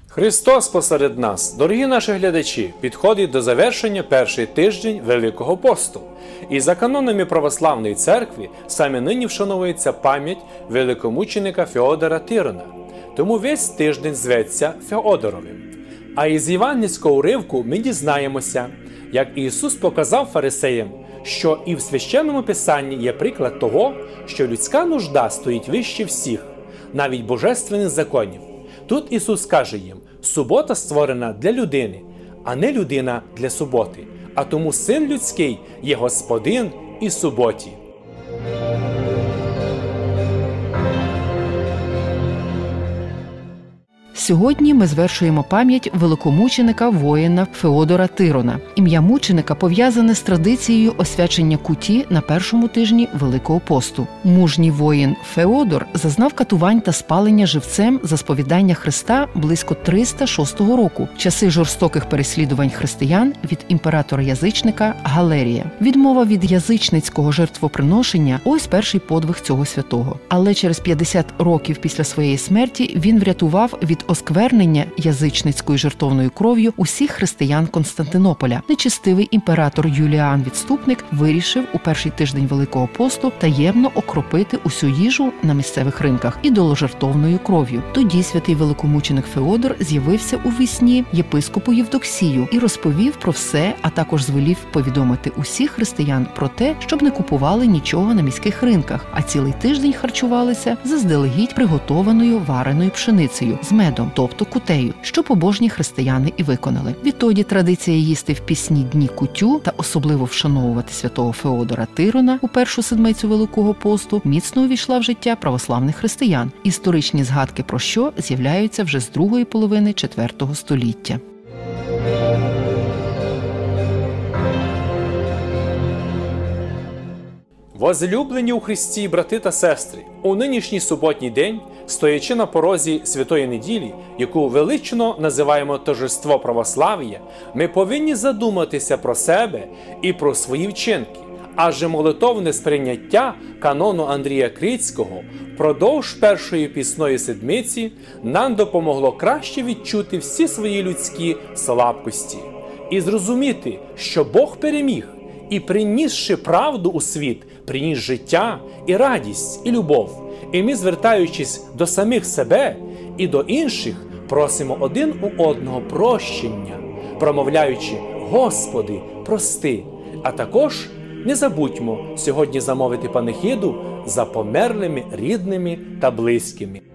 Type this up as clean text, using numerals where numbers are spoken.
Христос посеред нас, дорогі наші глядачі, підходить до завершення перший тиждень Великого посту. І за канонами Православної церкви саме нині вшановується пам'ять великомученика Феодора Тирона. Тому весь тиждень зветься Феодоровим. А із євангельського уривку ми дізнаємося, як Ісус показав фарисеям, що і в Священному Писанні є приклад того, що людська нужда стоїть вище всіх, навіть божественних законів. Тут Ісус каже їм: субота створена для людини, а не людина для суботи. А тому Син людський є Господин і суботі. Сьогодні ми звершуємо пам'ять великомученика воїна Феодора Тирона. Ім'я мученика пов'язане з традицією освячення куті на першому тижні Великого посту. Мужній воїн Феодор зазнав катувань та спалення живцем за сповідання Христа близько 306 року, в часи жорстоких переслідувань християн від імператора-язичника Галерія. Відмова від язичницького жертвоприношення – ось перший подвиг цього святого. Але через 50 років після своєї смерті він врятував від осквернення язичницькою жертовною кров'ю усіх християн Константинополя. Нечестивий імператор Юліан Відступник вирішив у перший тиждень Великого посту таємно окропити усю їжу на місцевих ринках ідоложертовною кров'ю. Тоді святий великомученик Феодор з'явився у вісні єпископу Євдоксію і розповів про все, а також звелів повідомити усіх християн про те, щоб не купували нічого на міських ринках, а цілий тиждень харчувалися заздалегідь приготованою вареною пшеницею з медом, тобто кутею, що побожні християни і виконали. Відтоді традиція їсти в пісні дні кутю та особливо вшановувати святого Феодора Тирона у першу седмицю Великого посту міцно увійшла в життя православних християн, історичні згадки про що з'являються вже з другої половини IV століття. Возлюблені у Христі, брати та сестри, у нинішній суботній день, стоячи на порозі Святої Неділі, яку велично називаємо торжество православ'я, ми повинні задуматися про себе і про свої вчинки. Адже молитовне сприйняття канону Андрія Крицького впродовж першої пісної седмиці нам допомогло краще відчути всі свої людські слабкості і зрозуміти, що Бог переміг і, принісши правду у світ, приніс життя і радість, і любов. І ми, звертаючись до самих себе і до інших, просимо один у одного прощення, промовляючи: «Господи, прости». А також не забудьмо сьогодні замовити панихиду за померлими рідними та близькими.